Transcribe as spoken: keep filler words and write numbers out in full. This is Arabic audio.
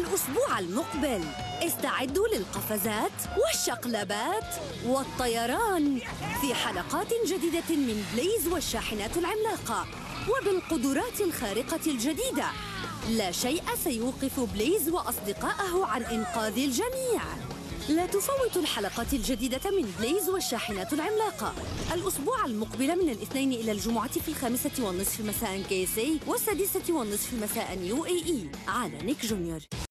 الأسبوع المقبل استعدوا للقفزات والشقلبات والطيران في حلقات جديدة من بليز والشاحنات العملاقة، وبالقدرات الخارقة الجديدة. لا شيء سيوقف بليز وأصدقائه عن إنقاذ الجميع. لا تفوتوا الحلقات الجديدة من بليز والشاحنات العملاقة الأسبوع المقبل من الاثنين إلى الجمعة في الخامسة والنصف مساء كي اس اي والسادسة والنصف مساء يو اي اي على نيك جونيور.